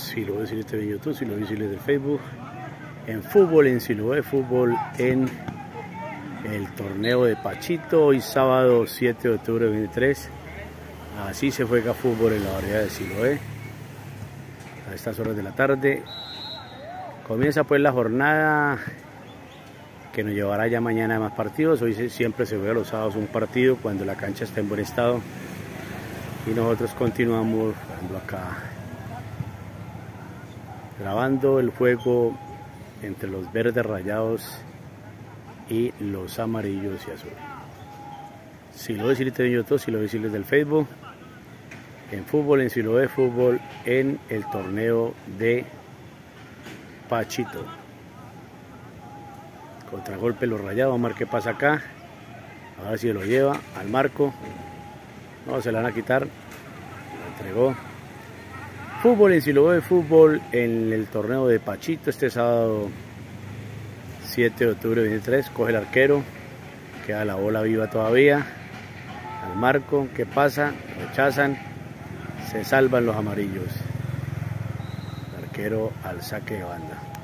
Siloé TV en YouTube, Siloé Siloé del Facebook, en fútbol en Siloé, fútbol en el torneo de Pachito, hoy sábado 7 de octubre de 2023, así se juega fútbol en la barriada de Siloé, a estas horas de la tarde. Comienza pues la jornada que nos llevará ya mañana a más partidos. Hoy siempre se juega los sábados un partido cuando la cancha está en buen estado y nosotros continuamos acá grabando el juego entre los verdes rayados y los amarillos y azules. Siloé TV en YouTube, Siloé del Facebook, en fútbol en Siloé, fútbol en el torneo de Pachito. Contragolpe los rayados, vamos a ver qué pasa acá, a ver si lo lleva al marco, no se la van a quitar, lo entregó. Fútbol en Siloé, fútbol en el torneo de Pachito, este sábado 7 de octubre de 2023, coge el arquero, queda la bola viva todavía, al marco, ¿qué pasa? Rechazan, se salvan los amarillos, el arquero al saque de banda.